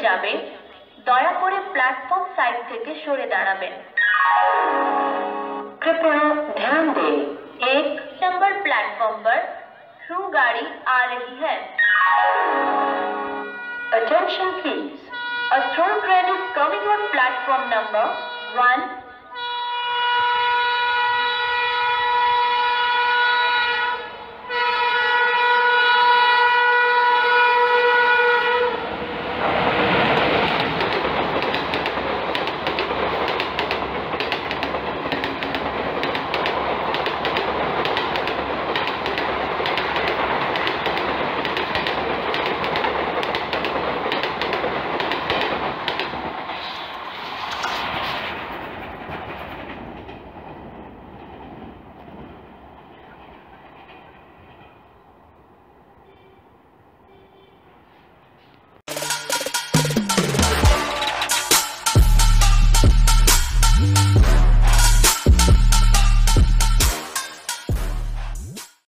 যাবে দয়া করে প্ল্যাটফর্ম সাইড থেকে সরে দাঁড়াবেন। कृपया ध्यान दें, 1 नंबर प्लेटफॉर्म पर थ्रू गाड़ी आ रही है। attention please, A through train is coming on platform number 1